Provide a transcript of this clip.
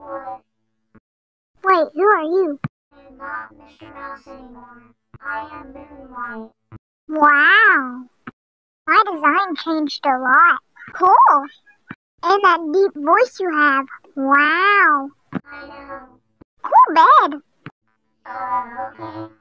Wait, who are you? I'm not Mr. Mouse anymore. I am MoonLight. Wow, my design changed a lot. Cool. And that deep voice you have. Wow. I know. Cool bed. Okay.